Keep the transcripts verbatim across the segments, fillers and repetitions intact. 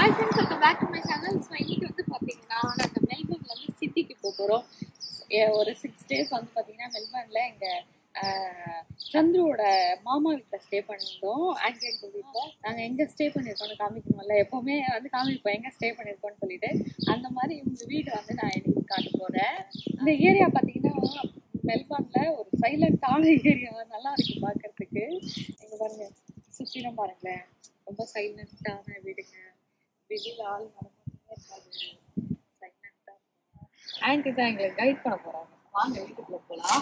Hi friends, welcome back to my channel. So இன்னைக்கு வந்து பாத்தீங்கன்னா நாங்க மெல்பர்ன்ல இருந்து சிட்டிக்கு போக போறோம். ஒரு சிக்ஸ் டேஸ் வந்து பாத்தீங்கன்னா மெல்பர்ன்ல எங்க சந்துருவோட மாமா வீட்டில் ஸ்டே பண்ணியிருந்தோம். ஆன்டி வீட்டில் நாங்கள் எங்கே ஸ்டே பண்ணியிருக்கோம்னு காமிக்கணும்ல, எப்போவுமே வந்து காமிப்போம் எங்கே ஸ்டே பண்ணியிருக்கோம்னு சொல்லிட்டு. அந்த மாதிரி இந்த வீடு வந்து நான் இன்னைக்கு காட்ட போகிறேன். இந்த ஏரியா பார்த்தீங்கன்னா மெல்பர்ன்ல ஒரு சைலண்டான ஏரியா, நல்லா இருக்கு பார்க்கறதுக்கு. எங்க பாருங்க, சுற்றிலும் பாருங்களேன், ரொம்ப சைலண்டான வீடுங்க. வெளியில் ஆள் நடந்துட்டே இருக்காது, சைலண்டாக. ஆன்டி தான் எங்களை கைட் பண்ண போகிறாங்க. வாங்க வீட்டுக்குள்ள போலாம்.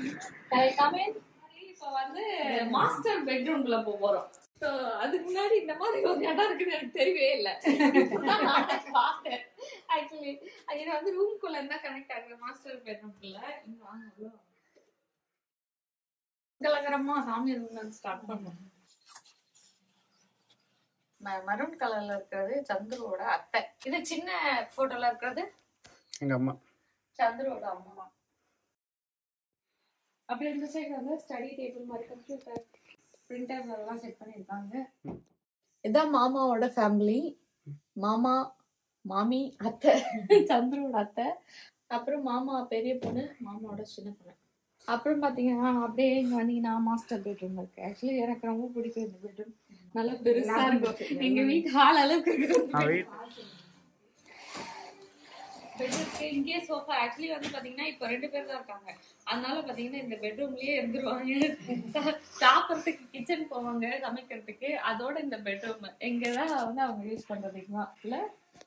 இப்ப வந்து மாஸ்டர் பெட்ரூம்குள்ள போறோம். ஸோ அதுக்கு முன்னாடி இந்த மாதிரி ஒரு இடம் இருக்குன்னு எனக்கு தெரியவே இல்லை. பார்த்தேன் ஆக்சுவலி இது வந்து ரூம்குள்ள இருந்தா கனெக்ட் ஆகுது மாஸ்டர் பெட்ரூம்குள்ள. இங்க வாங்க, கலகரமா சாமி ரூம்ல ஸ்டார்ட் பண்ணுவோம். மரூன் கலர்ல இருக்கிறது சந்துருவோட அத்தை. இது சின்ன போட்டோல இருக்கிறது எங்க அம்மா, சந்துருவோட அம்மா. அப்புறம் இந்த சைடு வந்து ஸ்டடி டேபிள் மாதிரி கம்ப்யூட்டர் பிரிண்டர் எல்லாம் செட் பண்ணியிருக்காங்க. இதான் மாமாவோட ஃபேமிலி. மாமா, மாமி, அத்தை, சந்துருவோட அத்தை, அப்புறம் மாமா பெரிய பொண்ணு, மாமாவோட சின்ன பொண்ணு. அப்புறம் பார்த்தீங்கன்னா அப்படியே இங்கே வந்தீங்கன்னா மாஸ்டர் பெட்ரூம் இருக்கு. ஆக்சுவலி எனக்கு ரொம்ப பிடிக்கும் இந்த பெட்ரூம். நல்லா பெருசா இருக்கும். எங்க வீட்டு ஹால் அளவுக்கு இங்கேயே சோஃபா. ஆக்சுவலி வந்து பாத்தீங்கன்னா இப்ப ரெண்டு பேர் தான் இருக்காங்க, அதனால பாத்தீங்கன்னா இந்த பெட்ரூம்லயே இருந்துருவாங்க. சாப்பிட்றதுக்கு கிச்சன் போவாங்க, சமைக்கிறதுக்கு. அதோட இந்த பெட்ரூம் எங்கதான் வந்து அவங்க யூஸ் பண்றதுக்குமா இல்ல.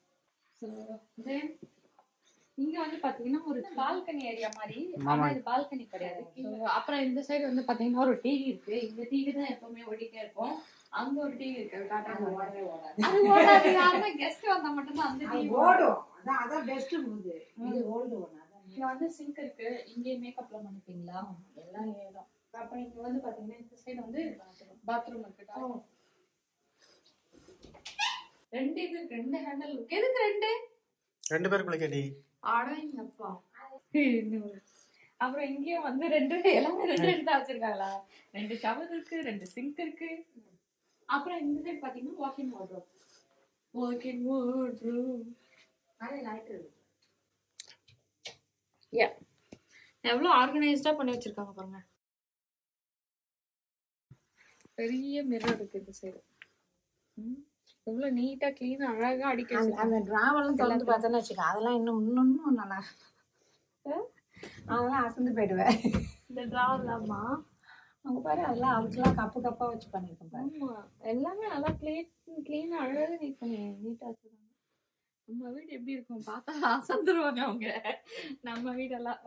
இங்க வந்து பாத்தீங்கன்னா ஒரு பால்கனி ஏரியா மாதிரி, ஆனா இது பால்கனி கிடையாது. அப்புறம் இந்த சைடு வந்து பாத்தீங்கன்னா ஒரு டிவி இருக்கு. இந்த டிவி தான் எப்பவுமே ஓடிட்டே இருக்கும். அங்க ஒரு டிவி இருக்கு, அது ஓடாது. யாருன்னா கெஸ்ட் வந்தா மட்டும்தான் அந்த டிவி ஓடும். அதான் அதான் பெஸ்ட் மூது. இது ஓல்ட் ஒன். இங்க வந்து சிங்க் இருக்கு. இங்கே மேக்கப்லாம் பண்ணிப்பீங்களா? எல்லாம் ஏதோ. அப்புறம் இங்க வந்து பாத்தீங்கன்னா இந்த சைடு வந்து பாத்ரூம் இருக்கு. ரெண்டு இது ரெண்டு ஹேண்டில் இருக்கு. எதுக்கு ரெண்டு? ரெண்டு பேர் குளிக்கடி. ஆடாங்கப்பா. அப்புறம் இங்கேயும் வந்து ரெண்டு, எல்லாமே ரெண்டு ரெண்டு தான் வச்சிருக்காங்களா. ரெண்டு ஷவர் இருக்கு, ரெண்டு சிங்க் இருக்கு. அப்புறம் இந்த சைடு பாத்தீங்கன்னா வாக்கிங் வார்ட்ரோப். வாக்கிங் வார்ட்ரோப் எவ்வளவு ஆர்கனைஸ்டா பண்ணி வச்சிருக்காங்க பாருங்க. பெரிய மிரர் இருக்கு இந்த சைடு. எவ்வளவு நீட்டா கிளீனா அழகா அடிக்க. அந்த டிராவெல்லாம் திறந்து பார்த்தோன்னு வச்சுக்க, அதெல்லாம் இன்னும் இன்னும் நல்லா, அதெல்லாம் அசந்து போயிடுவேன். இந்த டிராவெல்லாமா அங்க பாரு, அதெல்லாம் அவளுக்குலாம் கப்பு கப்பா வச்சு பண்ணிருக்கேன் பாரு. ஆமா, எல்லாமே நல்லா கிளீன் கிளீனா அழகா நீட் பண்ணி நீட்டா வச்சிருக்காங்க. நம்ம வீடு எப்படி இருக்கும் பார்த்தா அசந்துருவாங்க அவங்க. நம்ம வீடெல்லாம்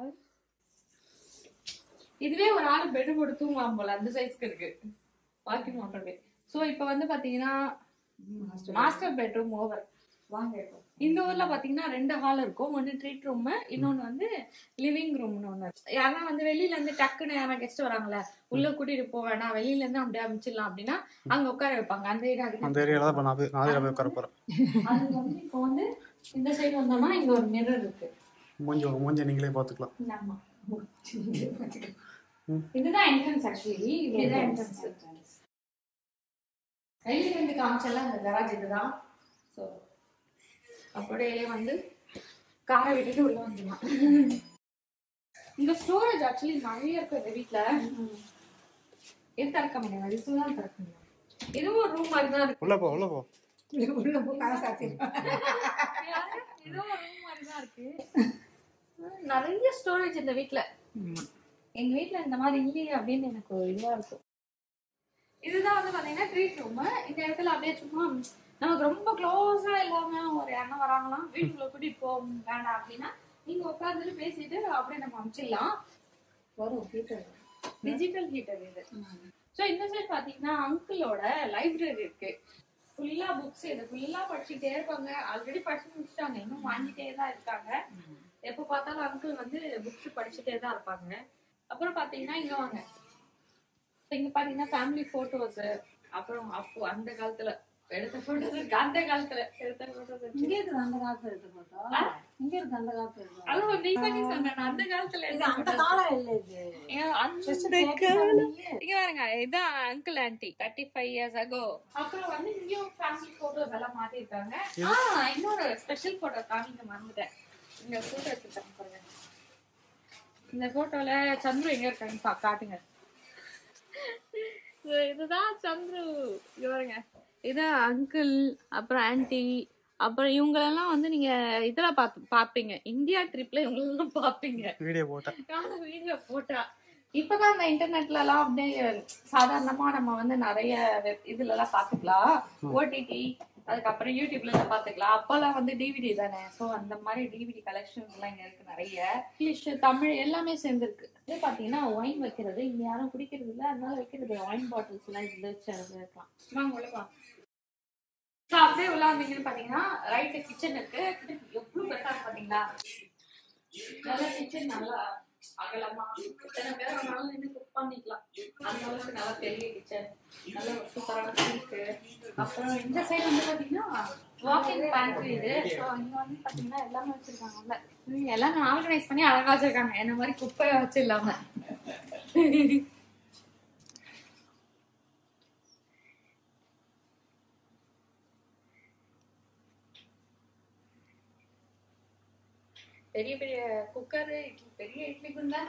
இதுவே ஒரு ஆள் பெட் போட்டு தூங்கலாம் போல, அந்த சைஸ்க்கு இருக்கு வாக்கிங் வாட்டர்வே. சோ இப்ப வந்து பாத்தீங்கன்னா மாஸ்டர் பெட்ரூம் ஓவர். வாங்க, இந்த ஊர்ல பாத்தீங்கன்னா ரெண்டு ஹால் இருக்கும். ஒன்னு ட்ரீட் ரூம், இன்னொன்னு வந்து லிவிங் ரூம்னு ஒண்ணு. யாரா வந்து வெளியில இருந்து டக்குன்னு யாரா கெஸ்ட் வராங்களே, உள்ள கூட்டிட்டு போக வேணாம், வெளியில இருந்து அப்படியே அமைச்சிடலாம் அப்படின்னா அங்க உட்கார வைப்பாங்க. அந்த ஏரியா அந்த ஏரியால தான் நான் நாதிரா போய் உட்கார போறேன். அது வந்து இப்போ வந்து இந்த சைடு வந்தோம்னா இங்க ஒரு மிரர் இருக்கு. மூஞ்சி மூஞ்சி நீங்களே பாத்துக்கலாம். ஆமா, இதுதான் என்ட்ரன்ஸ். ஆக்சுவலி இதுதான் என்ட்ரன்ஸ். வெளியில இருந்து காமிச்செல்லாம் இந்த கராஜ் இதுதான். ஸோ அப்படியே வந்து காரை விட்டுட்டு உள்ள வந்துடலாம். இந்த ஸ்டோரேஜ் ஆக்சுவலி நிறைய இருக்கு இந்த வீட்டுல. இது திறக்க முடியாது, இதுதான் திறக்க முடியாது. இதுவும் ஒரு ரூம் மாதிரி தான் இருக்கு. உள்ள போ உள்ள போ உள்ள போ கதை சாத்தி. இதுவும் ஒரு ரூம் மாதிரி தான் இருக்கு. நிறைய ஸ்டோரேஜ் இந்த வீட்டுல. எங்க வீட்டுல இந்த மாதிரி இல்லையே அப்படின்னு எனக்கு ஒரு இதுவா இருக்கும். இதுதான் வந்து பாத்தீங்கன்னா ட்ரீட் ரூம். இந்த இடத்துல அப்படியே சும்மா நமக்கு ரொம்ப க்ளோஸா இல்லாம ஒரு எண்ணம் வராங்களாம், வீட்டுக்குள்ள கூட்டிட்டு போக வேண்டாம் அப்படின்னா நீங்க உட்காந்துட்டு பேசிட்டு அப்படியே நம்ம அமைச்சிடலாம். வரும் ஹீட்டர், டிஜிட்டல் ஹீட்டர் இது. ஸோ இந்த சைட் பாத்தீங்கன்னா அங்கிளோட லைப்ரரி இருக்கு. ஃபுல்லா புக்ஸ், இது ஃபுல்லா படிச்சுட்டே இருப்பாங்க. ஆல்ரெடி படிச்சு முடிச்சுட்டாங்க, இன்னும் வாங்கிட்டே தான் இருக்காங்க. எப்ப பார்த்தாலும் அங்கிள் வந்து புக்ஸ் படிச்சுட்டே தான் இருப்பாங்க. அப்புறம் பாத்தீங்கன்னா இங்க வாங்க, இங்க பாத்தீங்கன்னா ஃபேமிலி போட்டோஸ், அப்புறம் அப்போ அந்த காலத்துல எடுத்த போட்டோஸ் இருக்கு. அந்த காலத்துல எடுத்த போட்டோஸ் இருக்கு. இங்கே இருக்கு அந்த காலத்துல எடுத்த போட்டோ. இங்க இருக்கு அந்த காலத்துல இருக்கு. அதுவும் நீ பண்ணி சொன்ன அந்த காலத்துல இது அந்த காலம் இல்ல இது. அந்த காலம் இங்க பாருங்க இதான் uncle aunty thirty five years ago. அப்புறம் வந்து இங்கேயும் ஃபேமிலி போட்டோஸ் எல்லாம் மாத்திருக்காங்க. ஆஹ் இன்னொரு ஸ்பெஷல் போட்டோ காமிக்க மறந்துட்டேன். இங்க போட்டோ எடுத்துட்டாங்க பாருங்க. இந்த போட்டோல சந்துரு எங்க இருக்காங்க காட்டுங்க. இதுதான் சந்துரு. இங்க பாருங்க இதான் அங்கிள் அப்புறம் ஆன்டி அப்புறம் இவங்களெல்லாம் வந்து நீங்க இதுல பாத்து பாப்பீங்க இந்தியா ட்ரிப்ல இவங்களெல்லாம் பாப்பீங்க வீடியோ போட்டா வீடியோ போட்டா. இப்பதான் இந்த இன்டர்நெட்ல எல்லாம் அப்படியே சாதாரணமா நம்ம வந்து நிறைய இதுல எல்லாம் பாத்துக்கலாம். ஓடிடி அதுக்கப்புறம் யூடியூப்ல எல்லாம் பாத்துக்கலாம். அப்பெல்லாம் வந்து டிவிடி தானே. சோ அந்த மாதிரி டிவிடி கலெக்ஷன்ஸ் எல்லாம் இங்க இருக்கு நிறைய. இங்கிலீஷ் தமிழ் எல்லாமே சேர்ந்துருக்கு. இது பாத்தீங்கன்னா ஒயின் வைக்கிறது இங்க யாரும் குடிக்கிறது இல்ல, அதனால வைக்கிறது ஒயின் பாட்டில்ஸ் எல்லாம் இதுல வச்சு இருக்கலாம். வாங்க உள்ள வா. அப்படியே உள்ள வந்தீங்கன்னு பாத்தீங்கன்னா ரைட் கிச்சன் இருக்கு. எவ்வளவு பெருசா இருக்கு பாத்தீங்களா. நல்ல கிச்சன் நல்லா அகலமா எத்தனை பேர் வேணாலும் நின்று குக் பண்ணிக்கலாம். அந்த அளவுக்கு நல்லா பெரிய கிச்சன் நல்ல சூப்பரான சிங்க். அப்புறம் இந்த சைடு வந்து பாத்தீங்கன்னா வாக்கிங் பேண்ட்ரி இது. இங்க வந்து பாத்தீங்கன்னா எல்லாமே வச்சிருக்காங்க. எல்லாம் ஆர்கனைஸ் பண்ணி அழகா வச்சிருக்காங்க. என்ன மாதிரி குப்பையை வச்சு இல்லாம. பெரிய பெரிய குக்கரு இட்லி பெரிய இட்லி குண்டான்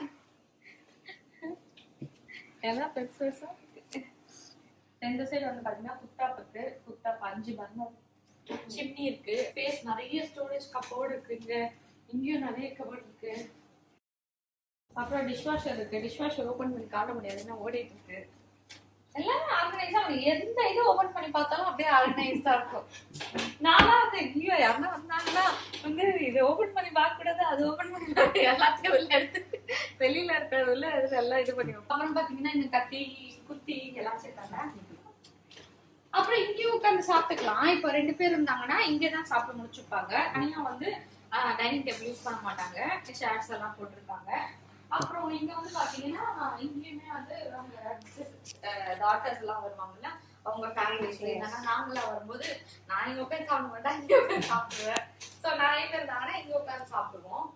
எல்லாம் பெருசு பெருசா இருக்கு. இந்த சைடு வந்து பாத்தீங்கன்னா குக்டாப் இருக்கு. குக்டாப் அஞ்சு பர்னர் சிம்னி இருக்கு. ஸ்பேஸ் நிறைய ஸ்டோரேஜ் கப்போர்டு இருக்கு. இங்க இங்கேயும் நிறைய கபோர்டு இருக்கு. அப்புறம் டிஷ்வாஷர் இருக்கு. டிஷ்வாஷர் ஓபன் பண்ணி காட்ட முடியாதுன்னா ஓடிட்டு இருக்கு. எல்லாமே ஆர்கனைஸா எந்த இது ஓபன் பண்ணி பார்த்தாலும் அப்படியே ஆர்கனைஸா இருக்கும். நானா வந்து ஐயோ யாருன்னா வந்தாங்கன்னா வந்து இதை ஓபன் பண்ணி பார்க்க கூடாது அது ஓபன் பண்ணி பார்க்க எல்லாத்தையும் உள்ள எடுத்து வெளியில இருக்கிறது உள்ள எடுத்து எல்லாம் இது பண்ணிடுவோம். அப்புறம் பாத்தீங்கன்னா இந்த கத்தி குத்தி எல்லாம் சேர்த்தாங்க. அப்புறம் இங்கேயும் உட்காந்து சாப்பிட்டுக்கலாம். இப்போ ரெண்டு பேர் இருந்தாங்கன்னா இங்கதான் சாப்பிட்டு முடிச்சுப்பாங்க. தனியா வந்து டைனிங் டேபிள் யூஸ் பண்ண மாட்டாங்க. ஷேர்ஸ் எல்லாம் போட்டிருக்காங்க. அப்புறம் இங்க வந்து பாத்தீங்கன்னா இங்கேயுமே வந்து அவங்க டாக்டர்ஸ் எல்லாம் வருவாங்கல்ல அவங்க ஃபேமிலிஸ்ல இருந்தாங்க. நாங்களாம் வரும்போது நான் இங்க உட்காந்து சாப்பிட மாட்டேன் இங்க உட்காந்து சாப்பிடுவேன். ஸோ நிறைய பேர் இருந்தாங்கன்னா இங்க உட்காந்து சாப்பிடுவோம்.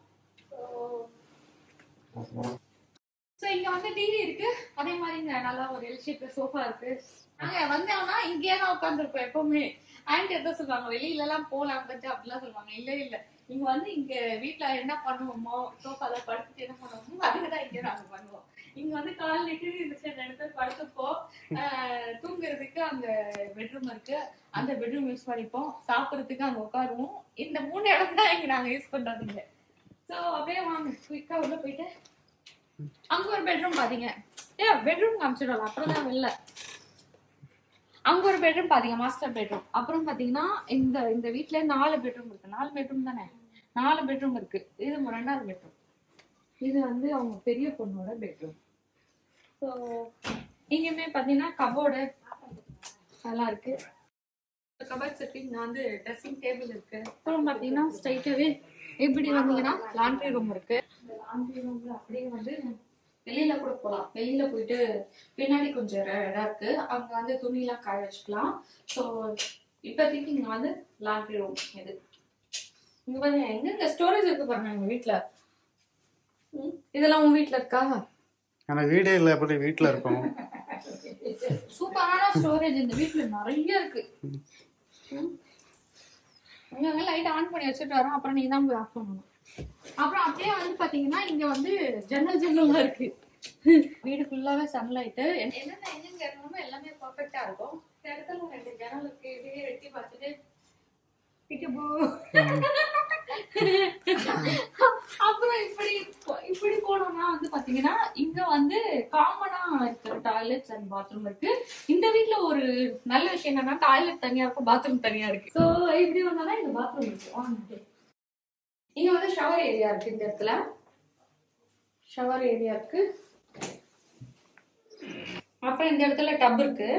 ஸோ இங்க வந்து டிவி இருக்கு. அதே மாதிரி இங்க நல்லா ஒரு எல் ஷேப்ல சோஃபா இருக்கு. நாங்க வந்தோம்னா இங்கேயே தான் உட்காந்துருப்போம் எப்பவுமே. ஆன்டி எதை சொல்லுவாங்க வெளியில எல்லாம் போலாம் கொஞ்சம் அப்படிலாம் சொல்லுவாங்க. இல்ல இல்ல இங்க வந்து இங்க வீட்டுல என்ன பண்ணுவோமோ சோஃபால படுத்துட்டு என்ன பண்ணுவோமோ அதுதான் இங்க நாங்க பண்ணுவோம். இங்க வந்து கால் நீட்டு இந்த சைடு ரெண்டு பேர் படுத்துப்போம். ஆஹ் தூங்குறதுக்கு அங்க பெட்ரூம் இருக்கு. அந்த பெட்ரூம் யூஸ் பண்ணிப்போம். சாப்பிடறதுக்கு அங்க உட்காருவோம். இந்த மூணு இடம் தான் இங்க நாங்க யூஸ் பண்றதுங்க. சோ அப்படியே வாங்க குயிக்கா உள்ள போயிட்டு அங்க ஒரு பெட்ரூம் பாத்தீங்க. ஏ பெட்ரூம் காமிச்சிடலாம் அப்புறம் தான் வெளில. அங்க ஒரு பெட்ரூம் பாத்தீங்க மாஸ்டர் பெட்ரூம். அப்புறம் பாத்தீங்கன்னா இந்த இந்த வீட்டுல நாலு பெட்ரூம் இருக்கு. நாலு பெட்ரூம் தானே நாலு பெட்ரூம் இருக்கு. இது ரெண்டாவது பெட்ரூம். இது வந்து அவங்க பெரிய பொண்ணோட பெட்ரூம். ஸோ இங்கேயுமே பாத்தீங்கன்னா கபோர்டு அதெல்லாம் இருக்கு. கபோர்ட் இருக்கு. இங்க வந்து ட்ரெஸ்ஸிங் டேபிள் இருக்கு. அப்புறம் பாத்தீங்கன்னா ஸ்ட்ரைட்டாவே இப்படி வந்தீங்கன்னா லாண்ட்ரி ரூம் இருக்கு. லாண்ட்ரி ரூம்ல அப்படியே வந்து வெளியில கூட போகலாம். வெளியில போயிட்டு பின்னாடி கொஞ்சம் இடம் இருக்கு. அங்க வந்து துணி எல்லாம் காய வச்சுக்கலாம். ஸோ இப்போதைக்கு இங்க வந்து லாண்ட்ரி ரூம் இது. இங்க பாருங்க எங்க ஸ்டோரேஜ் இருக்கு பாருங்க எங்க வீட்டுல. இதெல்லாம் உங்க வீட்டுல இருக்கா? ஆனா வீடே இல்ல எப்படி வீட்டுல இருக்கும். சூப்பரான ஸ்டோரேஜ் இந்த வீட்டுல நிறைய இருக்கு. இங்க லைட் ஆன் பண்ணி வச்சுட்டு வரோம். அப்புறம் நீங்க தான் போய் ஆஃப் பண்ணணும். அப்புறம் அப்படியே வந்து பாத்தீங்கன்னா இங்க வந்து ஜன்னல் ஜன்னல்லாம் இருக்கு. வீடு ஃபுல்லாவே சன்லைட்டு. என்னென்ன எங்கெங்க இருக்கணுமோ எல்லாமே பர்ஃபெக்டா இருக்கும். இந்த இடத்துல ரெண்டு ஜன்னல் இருக்கு. இதையே வெட்டி பார்த்துட்டு அப்புறம் இப்படி இப்படி போனோம்னா வந்து பாத்தீங்கன்னா இங்க வந்து காமனா இருக்கிற டாய்லெட்ஸ் அண்ட் பாத்ரூம் இருக்கு. இந்த வீட்டுல ஒரு நல்ல விஷயம் என்னன்னா டாய்லெட் தனியா இருக்கும் பாத்ரூம் தனியா இருக்கு. சோ இப்படி வந்தாதான் இங்க பாத்ரூம் இருக்கு. இங்க வந்து ஷவர் ஏரியா இருக்கு. இந்த இடத்துல ஷவர் ஏரியா இருக்கு. அப்புறம் இந்த இடத்துல டப் இருக்கு.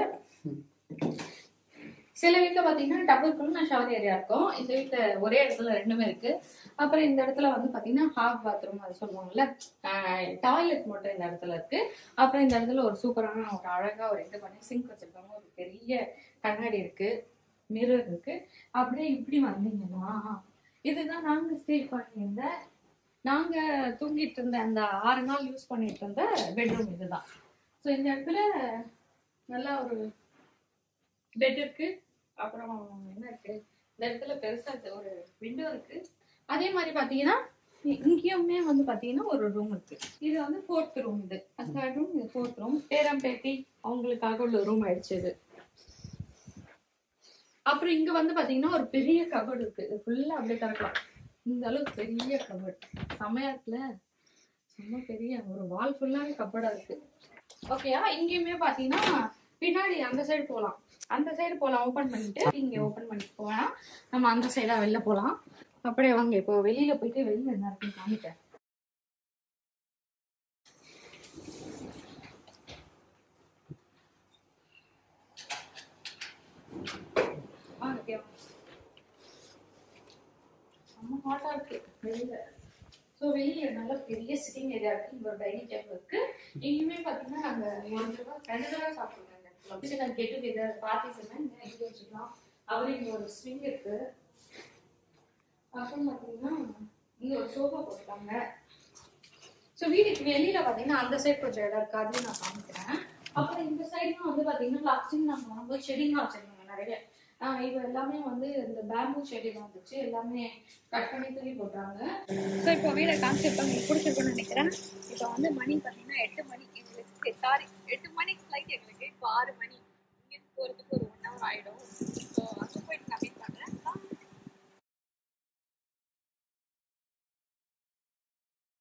சில வீட்டுல பாத்தீங்கன்னா டபுள்குள்ள ஷவர் ஏரியா இருக்கும். இந்த வீட்டுல ஒரே இடத்துல ரெண்டுமே இருக்கு. அப்புறம் இந்த இடத்துல வந்து பாத்தீங்கன்னா ஹாஃப் பாத்ரூம் அது சொல்லுவாங்கல்ல டாய்லெட் மட்டும் இந்த இடத்துல இருக்கு. அப்புறம் இந்த இடத்துல ஒரு சூப்பரான ஒரு அழகா ஒரு இது பண்ணி சிங்க் வச்சிருக்காங்க. ஒரு பெரிய கண்ணாடி இருக்கு. மிரர் இருக்கு. அப்படியே இப்படி வந்தீங்கன்னா இதுதான் நாங்க ஸ்டே பண்ணியிருந்த நாங்க தூங்கிட்டு இருந்த அந்த ஆறு நாள் யூஸ் பண்ணிட்டு இருந்த பெட்ரூம் இதுதான். ஸோ இந்த இடத்துல நல்லா ஒரு பெட் இருக்கு. அப்புறம் என்ன இருக்கு, இந்த இடத்துல பெருசா ஒரு விண்டோ இருக்கு. அதே மாதிரி பாத்தீங்கன்னா இங்கேயுமே வந்து பாத்தீங்கன்னா ஒரு ரூம் இருக்கு. இது வந்து ஃபோர்த் ரூம், இது தேர்ட் ரூம், இது ஃபோர்த் ரூம். பேரம் பேத்தி அவங்களுக்காக உள்ள ரூம் ஆயிடுச்சு இது. அப்புறம் இங்க வந்து பாத்தீங்கன்னா ஒரு பெரிய கபோர்டு இருக்கு. இது ஃபுல்லா அப்படியே திறக்கலாம். இந்த அளவுக்கு பெரிய கபோர்டு, செம்மையா இருக்குல்ல, செம்ம பெரிய ஒரு வால் ஃபுல்லாவே கபோர்டா இருக்கு. ஓகேயா? இங்கேயுமே பாத்தீங்கன்னா பின்னாடி அந்த சைடு போகலாம், அந்த சைடு போகலாம். ஓப்பன் பண்ணிட்டு இங்க ஓப்பன் பண்ணிட்டு போவேன், நம்ம அந்த சைடா வெளில போகலாம். அப்படியே வாங்க இப்போ வெளியில போயிட்டு வெளியில என்ன இருக்குன்னு காமிட்டேன். செம்ம ஹாட்டா இருக்கு வெளியில. ஸோ வெளியில நல்ல பெரிய சிட்டிங் ஏரியா இருக்கு. இங்க ஒரு டைனிங் டேபிள் இருக்கு. இங்கேயுமே பாத்தீங்கன்னா நாங்க ஒரு தடவை ரெண்டு தடவை சாப்பிடுவோம். நாங்க கெட்டு கெட்டர் பார்ட்டிஸ் எங்க வச்சுக்கலாம். அப்புறம் இங்க ஒரு ஸ்விங் இருக்கு. அப்புறம் பாத்தீங்கன்னா இங்க ஒரு சோஃபா போட்டுருக்காங்க. ஸோ வீட்டுக்கு வெளியில பாத்தீங்கன்னா அந்த சைடு கொஞ்சம் இடம் இருக்கு, அதையும் நான் காமிக்கிறேன். அப்புறம் இந்த சைடும் வந்து பாத்தீங்கன்னா லாஸ்ட் டைம் நாங்க வரும்போது செடிங்க வச்சிருந்தாங்க நிறைய. ஆஹ் இது எல்லாமே வந்து இந்த பேம்பூ செடி வந்துச்சு, எல்லாமே கட் பண்ணி தூக்கி போட்டாங்க. ஸோ இப்போ வீடை காமிச்சிருக்கோம், உங்களுக்கு பிடிச்சிருக்குன்னு நினைக்கிறேன். இப்போ வந்து மணி பார்த்தீங்கன்னா எட்டு மணி எங்களுக்கு, சாரி எட்டு மணிக்கு ஃப்ளைட் எங்களுக்கு. இப்போ ஆறு மணி இங்கேருந்து போகிறதுக்கு ஒரு